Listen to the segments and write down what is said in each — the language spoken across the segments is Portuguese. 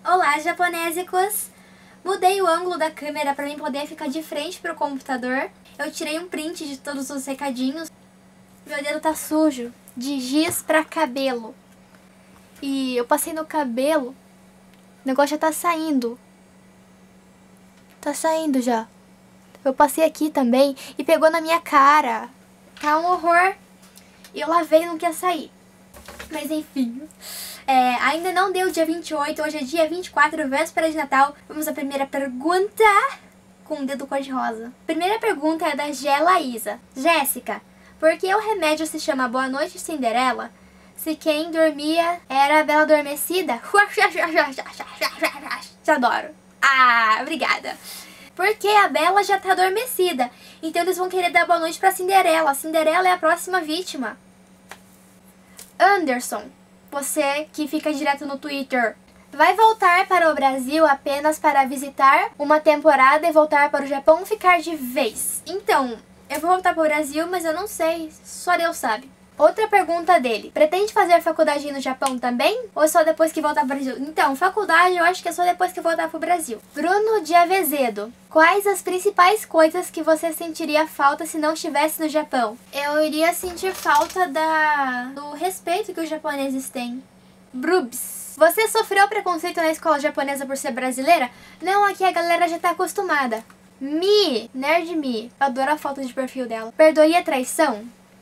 Olá, japonésicos! Mudei o ângulo da câmera para mim poder ficar de frente para o computador. Eu tirei um print de todos os recadinhos. Meu dedo tá sujo, de giz para cabelo. E eu passei no cabelo, o negócio já tá saindo. Tá saindo já. Eu passei aqui também e pegou na minha cara. Tá um horror. E eu lavei e não quer sair. Mas enfim... ainda não deu dia 28, hoje é dia 24, véspera de Natal. Vamos à primeira pergunta com o dedo cor-de-rosa. Primeira pergunta é da Gelaísa. Jéssica, por que o remédio se chama Boa Noite Cinderela se quem dormia era a Bela Adormecida? Te adoro. Ah, obrigada. Porque a Bela já tá adormecida, então eles vão querer dar boa noite pra Cinderela. Cinderela é a próxima vítima. Anderson, você que fica direto no Twitter, vai voltar para o Brasil apenas para visitar uma temporada e voltar para o Japão ou ficar de vez? Então, eu vou voltar para o Brasil, mas eu não sei, só Deus sabe. Outra pergunta dele, pretende fazer faculdade no Japão também? Ou só depois que voltar para o Brasil? Então, faculdade eu acho que é só depois que voltar para o Brasil. Bruno de Avezedo, quais as principais coisas que você sentiria falta se não estivesse no Japão? Eu iria sentir falta do respeito que os japoneses têm. Brubs, você sofreu preconceito na escola japonesa por ser brasileira? Não, aqui a galera já tá acostumada. Nerd Mi, adoro a foto de perfil dela. Perdoaria a traição?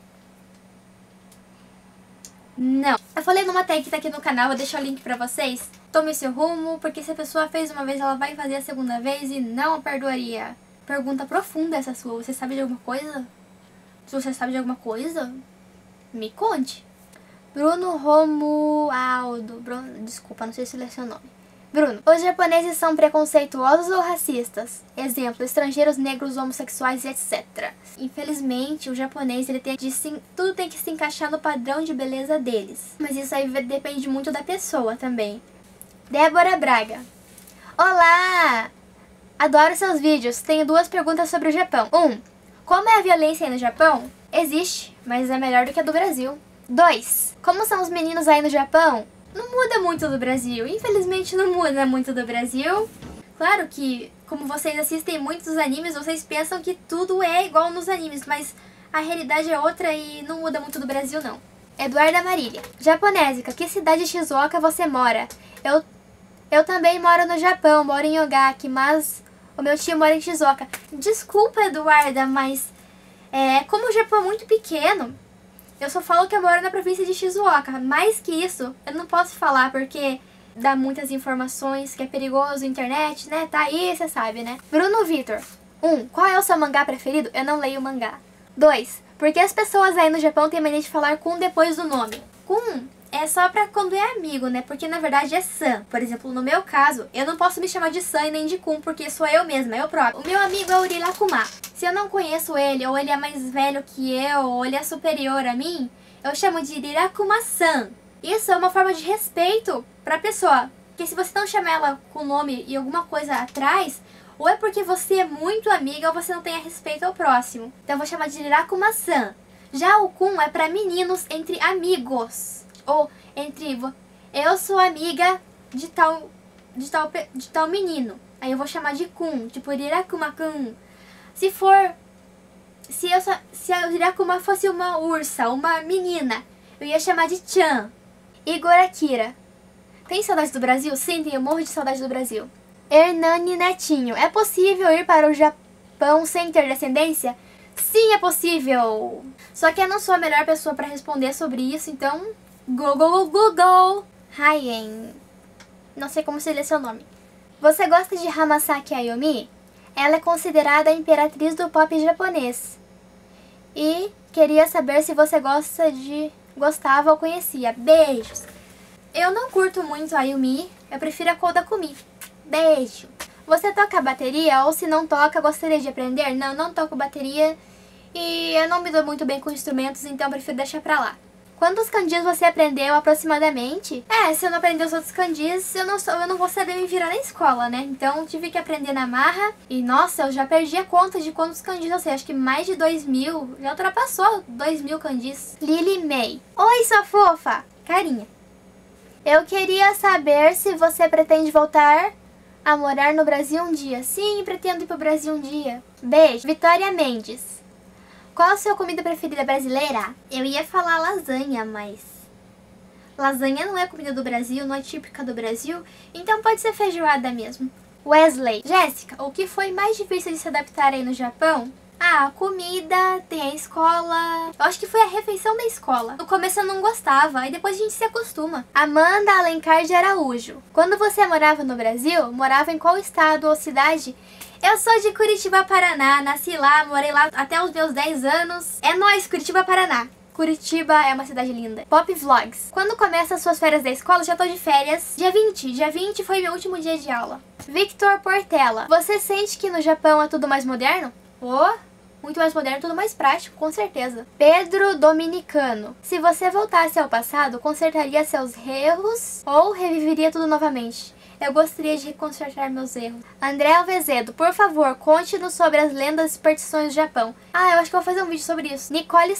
Não. Eu falei numa tag que tá aqui no canal, vou deixar o link pra vocês. Tome seu rumo, porque se a pessoa fez uma vez, ela vai fazer a segunda vez e não a perdoaria. Pergunta profunda essa sua. Você sabe de alguma coisa? Se você sabe de alguma coisa, me conte. Bruno Romualdo. Desculpa, não sei se é seu nome. Bruno, os japoneses são preconceituosos ou racistas? Exemplo, estrangeiros, negros, homossexuais, etc. Infelizmente, o japonês, tudo tem que se encaixar no padrão de beleza deles. Mas isso aí depende muito da pessoa também. Débora Braga. Olá! Adoro seus vídeos. Tenho duas perguntas sobre o Japão. 1. Como é a violência aí no Japão? Existe, mas é melhor do que a do Brasil. 2. Como são os meninos aí no Japão? Não muda muito do Brasil, infelizmente não muda muito do Brasil. Claro que, como vocês assistem muitos animes, vocês pensam que tudo é igual nos animes, mas a realidade é outra e não muda muito do Brasil não. Eduarda Marília. Japonésica, que cidade de Shizuoka você mora? Eu também moro no Japão, moro em Ogaki, mas o meu tio mora em Shizuoka. Desculpa, Eduarda, mas como o Japão é muito pequeno, eu só falo que eu moro na província de Shizuoka. Mais que isso, eu não posso falar porque dá muitas informações, que é perigoso, internet, né? Tá aí, você sabe, né? Bruno Vitor. 1. Qual é o seu mangá preferido? Eu não leio mangá. 2. Por que as pessoas aí no Japão têm mania de falar Kun depois do nome? Kun é só pra quando é amigo, né? Porque na verdade é San. Por exemplo, no meu caso, eu não posso me chamar de San e nem de Kun, porque sou eu mesma, eu próprio. O meu amigo é o Rilakkuma. Se eu não conheço ele, ou ele é mais velho que eu, ou ele é superior a mim, eu chamo de Rilakkuma-san. Isso é uma forma de respeito pra pessoa. Porque se você não chama ela com o nome e alguma coisa atrás, ou é porque você é muito amiga ou você não tem respeito ao próximo. Então eu vou chamar de Rilakkuma-san. Já o Kun é pra meninos entre amigos. Ou entre eu sou amiga de tal menino. Aí eu vou chamar de Kun, tipo Rilakkuma-kun. Se a Rilakkuma fosse uma ursa, uma menina, eu ia chamar de Chan. Igor Akira. Tem saudade do Brasil? Sim, eu morro de saudade do Brasil. Hernani Netinho. É possível ir para o Japão sem ter descendência? Sim, é possível. Só que eu não sou a melhor pessoa para responder sobre isso, então... Google. Haien. Não sei como se lê seu nome. Você gosta de Hamasaki Ayumi? Ela é considerada a imperatriz do pop japonês. E queria saber se você gostava ou conhecia. Beijos. Eu não curto muito a Ayumi, eu prefiro a Kodakumi. Beijo. Você toca bateria ou se não toca, gostaria de aprender? Não toco bateria e eu não me dou muito bem com instrumentos, então eu prefiro deixar pra lá. Quantos kanjis você aprendeu aproximadamente? Se eu não aprender os outros kanjis, eu não vou saber me virar na escola, né? Então tive que aprender na marra. E nossa, eu já perdi a conta de quantos kanjis eu sei. Acho que mais de 2.000. Já ultrapassou 2.000 kanjis. Lily May. Oi, sua fofa. Carinha. Eu queria saber se você pretende voltar a morar no Brasil um dia. Sim, pretendo ir pro Brasil um dia. Beijo. Vitória Mendes. Qual a sua comida preferida brasileira? Eu ia falar lasanha, mas lasanha não é comida do Brasil, não é típica do Brasil, então pode ser feijoada mesmo. Wesley. Jéssica, o que foi mais difícil de se adaptar aí no Japão? Ah, a comida, tem a escola. Eu acho que foi a refeição da escola. No começo eu não gostava, aí depois a gente se acostuma. Amanda Alencar de Araújo. Quando você morava no Brasil, morava em qual estado ou cidade? Eu sou de Curitiba, Paraná. Nasci lá, morei lá até os meus 10 anos. É nóis, Curitiba, Paraná. Curitiba é uma cidade linda. Pop Vlogs. Quando começam as suas férias da escola? Já tô de férias. Dia 20. Dia 20 foi meu último dia de aula. Victor Portela. Você sente que no Japão é tudo mais moderno? Muito mais moderno, tudo mais prático, com certeza. Pedro Dominicano. Se você voltasse ao passado, consertaria seus erros ou reviveria tudo novamente? Eu gostaria de consertar meus erros. André Alvezedo, por favor, conte-nos sobre as lendas e superstições do Japão. Ah, eu acho que eu vou fazer um vídeo sobre isso. Nicole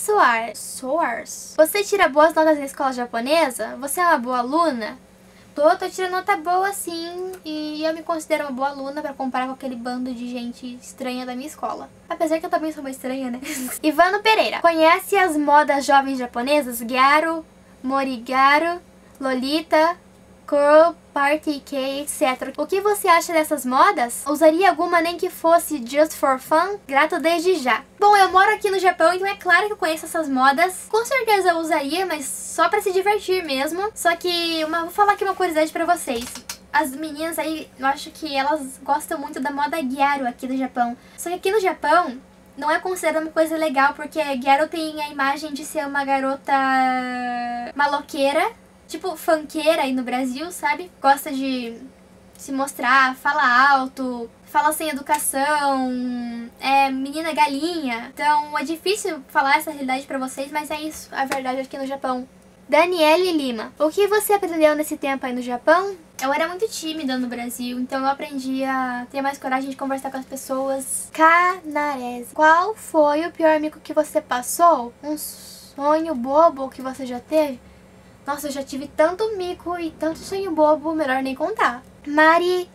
Soares. Você tira boas notas na escola japonesa? Você é uma boa aluna? Tô tirando nota boa sim, e eu me considero uma boa aluna pra comparar com aquele bando de gente estranha da minha escola. Apesar que eu também sou uma estranha, né? Ivano Pereira. Conhece as modas jovens japonesas? Gyaru, Morigaru, Lolita, Curl, Party Cake, etc. O que você acha dessas modas? Usaria alguma nem que fosse just for fun? Grato desde já. Bom, eu moro aqui no Japão, então é claro que eu conheço essas modas. Com certeza eu usaria, mas só pra se divertir mesmo. Só que vou falar aqui uma curiosidade pra vocês. As meninas aí, eu acho que elas gostam muito da moda Gyaru aqui no Japão. Só que aqui no Japão não é considerado uma coisa legal, porque Gyaru tem a imagem de ser uma garota maloqueira, tipo funkeira aí no Brasil, sabe? Gosta de se mostrar, fala alto, fala sem educação, é menina galinha. Então é difícil falar essa realidade pra vocês, mas é isso, a verdade aqui no Japão. Daniele Lima. O que você aprendeu nesse tempo aí no Japão? Eu era muito tímida no Brasil, então eu aprendi a ter mais coragem de conversar com as pessoas. Canarese. Qual foi o pior mico que você passou? Um sonho bobo que você já teve? Nossa, eu já tive tanto mico e tanto sonho bobo, melhor nem contar. Mari...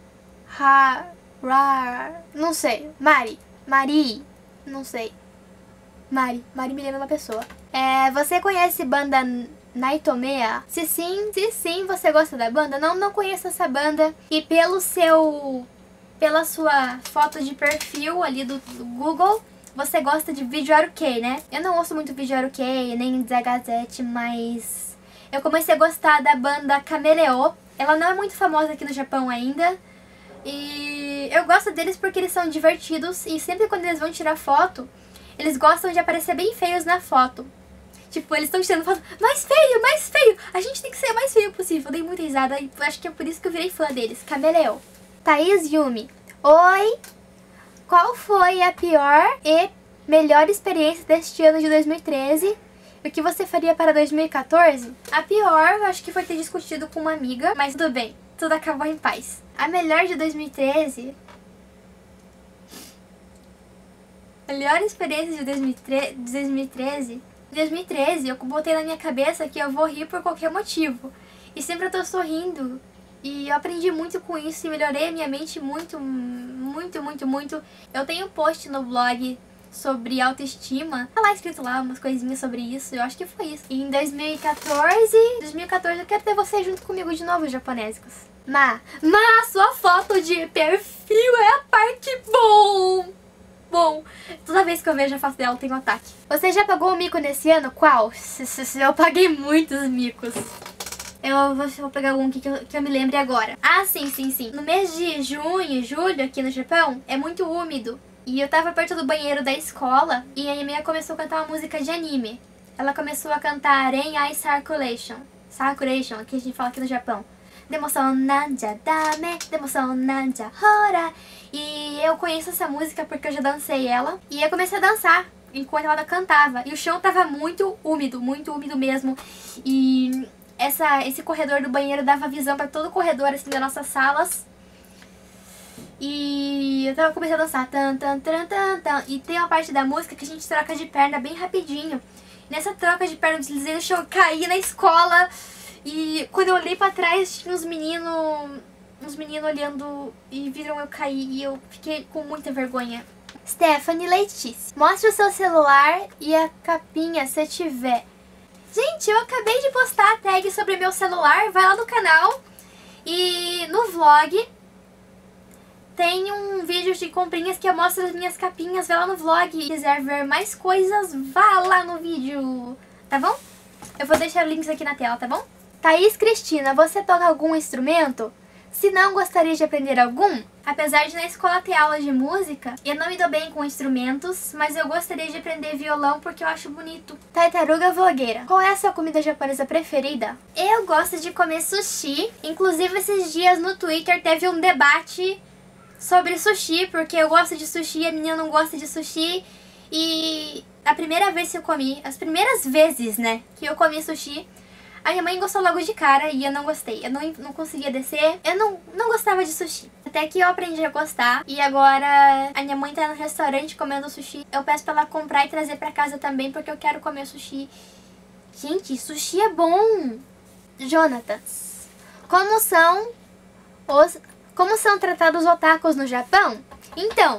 Não sei. Mari, não sei. Mari me lembra uma pessoa. Você conhece banda Naitomea? Se sim, você gosta da banda? Não conheço essa banda. E pela sua foto de perfil ali do Google, você gosta de vídeo Aruke, né? Eu não ouço muito vídeo Aruke, nem Zagazete, mas eu comecei a gostar da banda Cameleo. Ela não é muito famosa aqui no Japão ainda. E eu gosto deles porque eles são divertidos e sempre quando eles vão tirar foto, eles gostam de aparecer bem feios na foto. Tipo, eles estão tirando foto mais feio. A gente tem que ser o mais feio possível. Eu dei muita risada e acho que é por isso que eu virei fã deles. Cameleo. Thaís Yumi. Oi. Qual foi a pior e melhor experiência deste ano de 2013? O que você faria para 2014? A pior, eu acho que foi ter discutido com uma amiga, mas tudo bem. Tudo acabou em paz. A melhor de 2013... Melhor experiência de 2013... Em 2013, eu botei na minha cabeça que eu vou rir por qualquer motivo. E sempre eu tô sorrindo. E eu aprendi muito com isso e melhorei a minha mente muito. Eu tenho um post no blog sobre autoestima. Tá lá escrito lá umas coisinhas sobre isso. Eu acho que foi isso. E em 2014 eu quero ter você junto comigo de novo, japonésicos. Sua foto de perfil é a parte bom. Toda vez que eu vejo a foto dela, eu tenho um ataque. Você já pagou um mico nesse ano? Qual? Eu paguei muitos micos. Eu vou pegar um que eu me lembre agora. Ah, sim. No mês de junho e julho, aqui no Japão, é muito úmido. E eu tava perto do banheiro da escola e a minha amiga começou a cantar uma música de anime. Ela começou a cantar Ren Ai Sakuration, que a gente fala aqui no Japão. Demoção nanja dame, demoção nanja hora. E eu conheço essa música porque eu já dancei ela. E eu comecei a dançar enquanto ela cantava. E o chão tava muito úmido mesmo. E esse corredor do banheiro dava visão pra todo o corredor assim das nossas salas. E eu comecei a dançar. E tem uma parte da música que a gente troca de perna bem rapidinho. Nessa troca de perna eu deslizei no chão, caí na escola. E quando eu olhei pra trás, tinha uns meninos olhando e viram eu cair e eu fiquei com muita vergonha. Stephanie Letícia, mostre o seu celular e a capinha se tiver. Gente, eu acabei de postar a tag sobre meu celular, vai lá no canal e no vlog tem um vídeo de comprinhas que eu mostro as minhas capinhas, vai lá no vlog. Se quiser ver mais coisas, vá lá no vídeo, tá bom? Eu vou deixar links aqui na tela, tá bom? Thaís Cristina, você toca algum instrumento? Se não, gostaria de aprender algum? Apesar de na escola ter aula de música, eu não me dou bem com instrumentos, mas eu gostaria de aprender violão porque eu acho bonito. Tartaruga Vlogueira, qual é a sua comida japonesa preferida? Eu gosto de comer sushi, inclusive esses dias no Twitter teve um debate sobre sushi, porque eu gosto de sushi e a menina não gosta de sushi. E a primeira vez que eu comi, as primeiras vezes, né, que eu comi sushi, a minha mãe gostou logo de cara e eu não gostei. Eu não conseguia descer, eu não gostava de sushi. Até que eu aprendi a gostar e agora a minha mãe tá no restaurante comendo sushi. Eu peço pra ela comprar e trazer pra casa também porque eu quero comer sushi. Gente, sushi é bom! Jonatas, como são tratados os otakus no Japão? Então,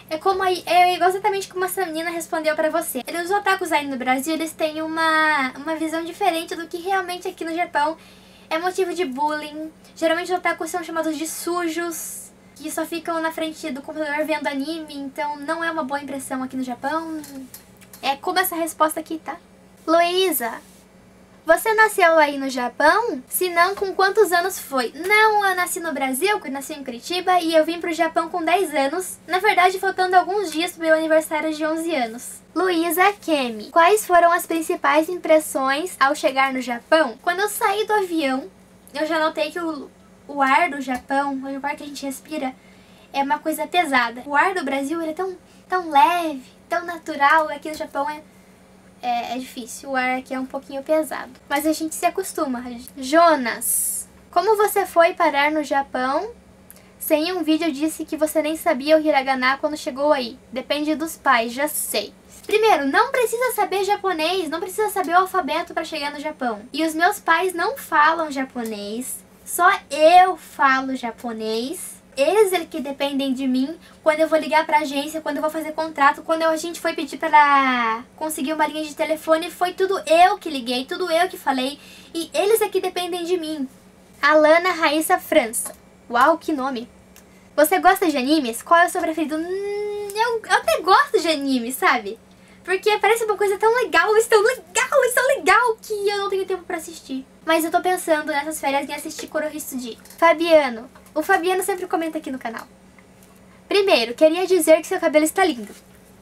é exatamente como essa menina respondeu pra você. Os otakus aí no Brasil, eles têm uma visão diferente do que realmente aqui no Japão é motivo de bullying. Geralmente os otakus são chamados de sujos, que só ficam na frente do computador vendo anime, então não é uma boa impressão aqui no Japão. É como essa resposta aqui, tá? Luísa, você nasceu aí no Japão? Se não, com quantos anos foi? Não, eu nasci no Brasil, eu nasci em Curitiba e eu vim pro Japão com 10 anos. Na verdade, faltando alguns dias pro meu aniversário de 11 anos. Luísa Kemi, quais foram as principais impressões ao chegar no Japão? Quando eu saí do avião, eu já notei que o ar do Japão, o ar que a gente respira, é uma coisa pesada. O ar do Brasil ele é tão leve, tão natural, aqui no Japão é difícil, o ar aqui é um pouquinho pesado. Mas a gente se acostuma. Jonas, como você foi parar no Japão? Sem um vídeo disse que você nem sabia o hiragana quando chegou aí. Depende dos pais, já sei. Primeiro, não precisa saber japonês, não precisa saber o alfabeto para chegar no Japão. E os meus pais não falam japonês, só eu falo japonês. Eles que dependem de mim quando eu vou ligar pra agência, quando eu vou fazer contrato, quando a gente foi pedir pra conseguir uma linha de telefone, foi tudo eu que liguei, tudo eu que falei, e eles que dependem de mim. Alana Raíssa França. Uau, que nome. Você gosta de animes? Qual é o seu preferido? Eu até gosto de anime, sabe? Porque parece uma coisa tão legal, isso tão legal que eu não tenho tempo pra assistir. Mas eu tô pensando nessas férias em assistir Kurohitsuji. Fabiano. O Fabiano sempre comenta aqui no canal. Primeiro, queria dizer que seu cabelo está lindo.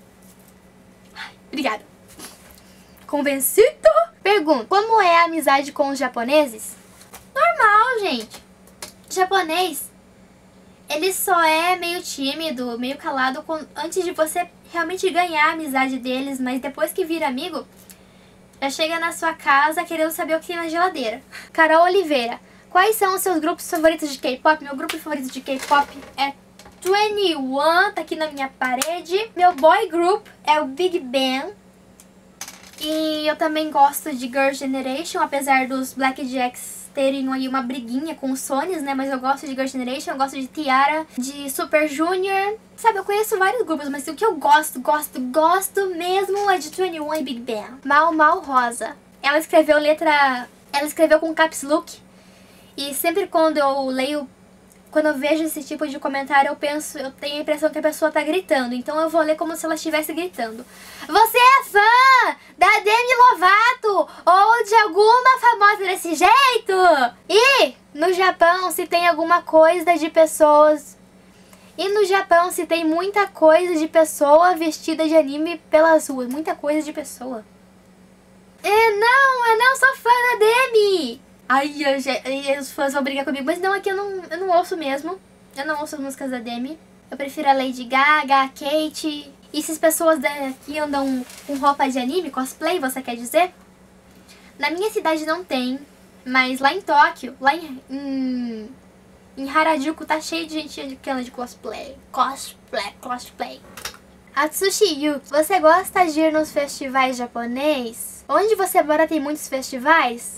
Ai, obrigada. Convencido? Pergunta, como é a amizade com os japoneses? Normal, gente. Japonês, ele só é meio tímido, meio calado antes de você realmente ganhar a amizade deles, mas depois que vira amigo, já chega na sua casa querendo saber o que tem na geladeira. Carol Oliveira, quais são os seus grupos favoritos de K-pop? Meu grupo favorito de K-pop é 21, tá aqui na minha parede. Meu boy group é o Big Bang. E eu também gosto de Girl Generation, apesar dos Blackjacks terem aí uma briguinha com os Sonys, né? Mas eu gosto de Girl Generation, eu gosto de Tiara, de Super Junior. Sabe, eu conheço vários grupos, mas o que eu gosto mesmo é de 21 e Big Bang. Mal Rosa. Ela escreveu com caps look. E sempre quando eu vejo esse tipo de comentário, eu tenho a impressão que a pessoa tá gritando. Então eu vou ler como se ela estivesse gritando. Você é fã da Demi Lovato ou de alguma famosa desse jeito? E no Japão se tem alguma coisa de pessoas... E no Japão se tem muita coisa de pessoa vestida de anime pelas ruas. Muita coisa de pessoa. Eu não sou fã da Demi. Ai, os fãs vão brigar comigo, mas não, aqui eu não ouço mesmo. Eu não ouço as músicas da Demi. Eu prefiro a Lady Gaga, a Kate. E se as pessoas daqui andam com roupa de anime, cosplay, você quer dizer? Na minha cidade não tem, mas lá em Tóquio, lá em Harajuku, tá cheio de gente que anda de cosplay. Cosplay. Atsushi Yuki, você gosta de ir nos festivais japonês? Onde você mora tem muitos festivais?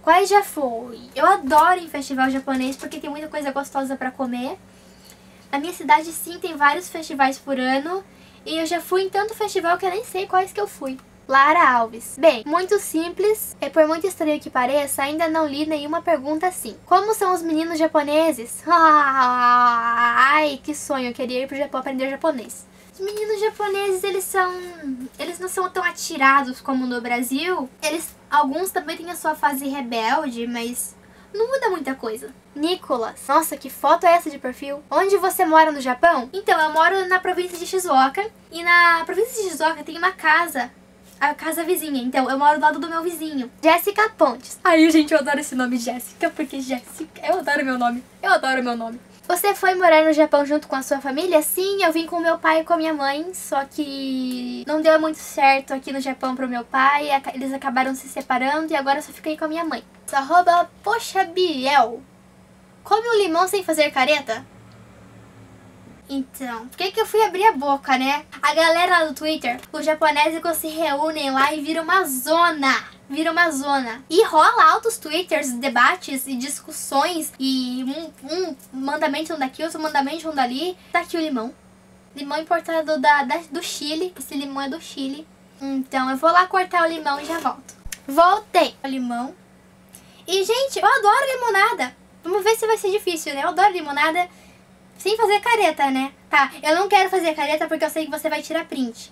Quais já fui? Eu adoro ir em festival japonês porque tem muita coisa gostosa pra comer. Na minha cidade, sim, tem vários festivais por ano. E eu já fui em tanto festival que eu nem sei quais que eu fui. Lara Alves. Bem, muito simples. E por muito estranho que pareça, ainda não li nenhuma pergunta assim. Como são os meninos japoneses? Ai, que sonho. Eu queria ir pro Japão aprender japonês. Os meninos japoneses, eles não são tão atirados como no Brasil. Alguns também têm a sua fase rebelde, mas não muda muita coisa. Nicolas. Nossa, que foto é essa de perfil? Onde você mora no Japão? Então, eu moro na província de Shizuoka. E na província de Shizuoka tem uma casa, a casa vizinha. Então, eu moro do lado do meu vizinho, Jéssica Pontes. Ai, gente, eu adoro esse nome, Jéssica, porque Jéssica, eu adoro meu nome. Eu adoro meu nome. Você foi morar no Japão junto com a sua família? Sim, eu vim com meu pai e com a minha mãe, só que não deu muito certo aqui no Japão pro meu pai, eles acabaram se separando e agora eu só fiquei com a minha mãe. Arroba, poxa, Biel, come um limão sem fazer careta? Então, por que eu fui abrir a boca, né? A galera lá do Twitter, os japoneses se reúnem lá e vira uma zona. Vira uma zona. E rola altos twitters, debates e discussões. E um mandamento um daqui, outro mandamento um dali. Tá aqui o limão. Limão importado do Chile. Esse limão é do Chile. Então eu vou lá cortar o limão e já volto. Voltei. O limão. E, gente, eu adoro limonada. Vamos ver se vai ser difícil, né? Eu adoro limonada sem fazer careta, né? Tá, eu não quero fazer careta porque eu sei que você vai tirar print.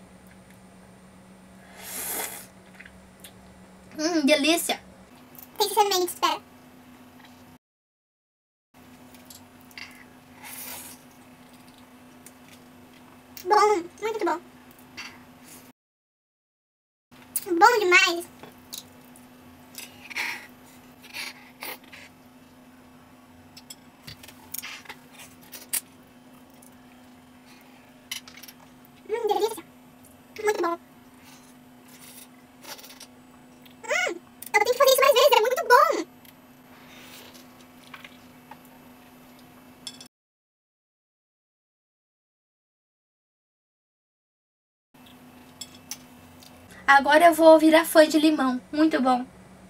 Delícia. Tem que ser no meio, espera. Bom, muito bom. Bom demais. Delícia. Muito bom. Eu tenho que fazer isso mais vezes, é muito bom. Agora eu vou virar fã de limão. Muito bom.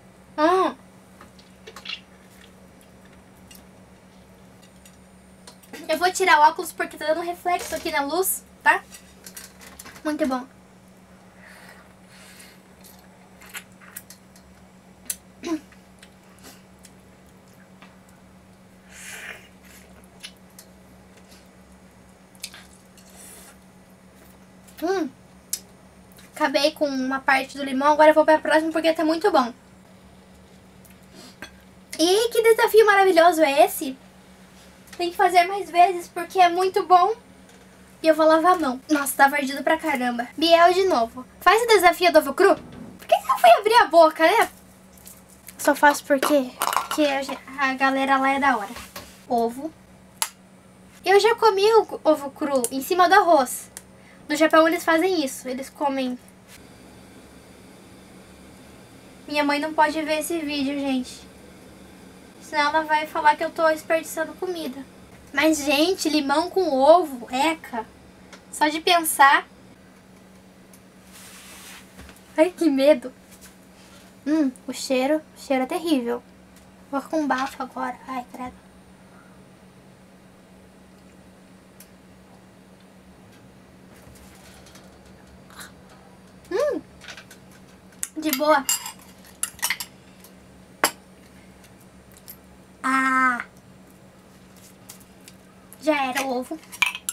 Eu vou tirar o óculos porque tá dando reflexo aqui na luz, tá? Muito bom. Acabei com uma parte do limão, agora eu vou pra próxima porque tá muito bom. E que desafio maravilhoso é esse? Tem que fazer mais vezes porque é muito bom. E eu vou lavar a mão. Nossa, tá ardido pra caramba. Biel de novo. Faz o desafio do ovo cru? Por que eu fui abrir a boca, né? Só faço porque a galera lá é da hora. Ovo. Eu já comi o ovo cru em cima do arroz. No Japão eles fazem isso. Eles comem. Minha mãe não pode ver esse vídeo, gente. Senão ela vai falar que eu tô desperdiçando comida. Mas, gente, limão com ovo, eca. Só de pensar. Ai, que medo. O cheiro é terrível. Vou com bafo agora. Ai, credo. De boa. Já era o ovo.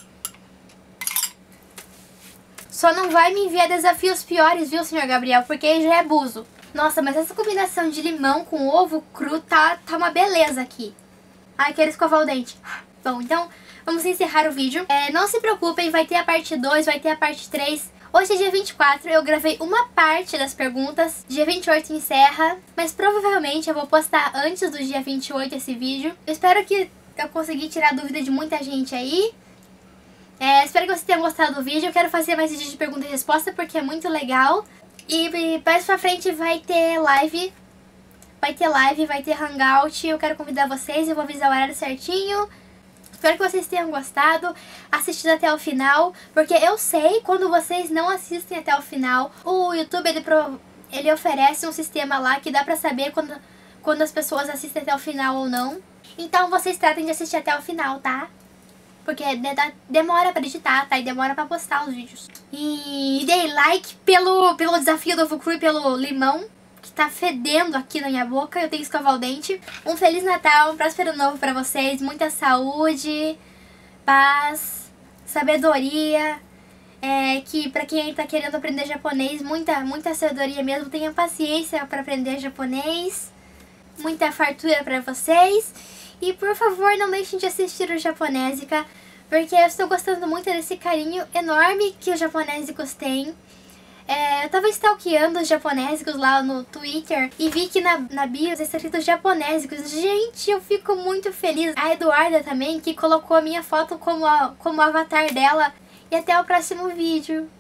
Só não vai me enviar desafios piores, viu, senhor Gabriel? Porque aí já é abuso. Nossa, mas essa combinação de limão com ovo cru tá uma beleza aqui. Ai, quero escovar o dente. Bom, então vamos encerrar o vídeo. Não se preocupem, vai ter a parte 2, vai ter a parte 3. Hoje é dia 24, eu gravei uma parte das perguntas. Dia 28 encerra, mas provavelmente eu vou postar antes do dia 28 esse vídeo. Eu espero que eu consegui tirar a dúvida de muita gente aí. Espero que vocês tenham gostado do vídeo. Eu quero fazer mais vídeos de pergunta e resposta porque é muito legal. E mais pra frente vai ter live. Vai ter hangout. Eu quero convidar vocês, eu vou avisar o horário certinho. Espero que vocês tenham gostado, assistido até o final, porque eu sei quando vocês não assistem até o final. O YouTube, ele oferece um sistema lá que dá pra saber quando quando as pessoas assistem até o final ou não. Então vocês tratem de assistir até o final, tá? Porque demora pra editar, tá? E demora pra postar os vídeos. E dei like pelo desafio do Ovo Cru e pelo limão, que tá fedendo aqui na minha boca. Eu tenho que escovar o dente. Um Feliz Natal, um próspero ano novo pra vocês. Muita saúde, paz, sabedoria. Que pra quem tá querendo aprender japonês, muita sabedoria mesmo. Tenha paciência pra aprender japonês. Muita fartura pra vocês. E por favor, não deixem de assistir o Japonésica, porque eu estou gostando muito desse carinho enorme que os japonésicos têm. Eu tava stalkeando os japonésicos lá no Twitter e vi que na bio está escrito japonésicos. Gente, eu fico muito feliz. A Eduarda também, que colocou a minha foto como avatar dela. E até o próximo vídeo.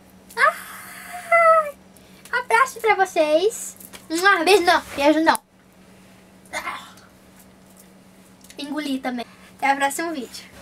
Abraço pra vocês. Beijo não, beijo não. Engoli também. Até o próximo vídeo.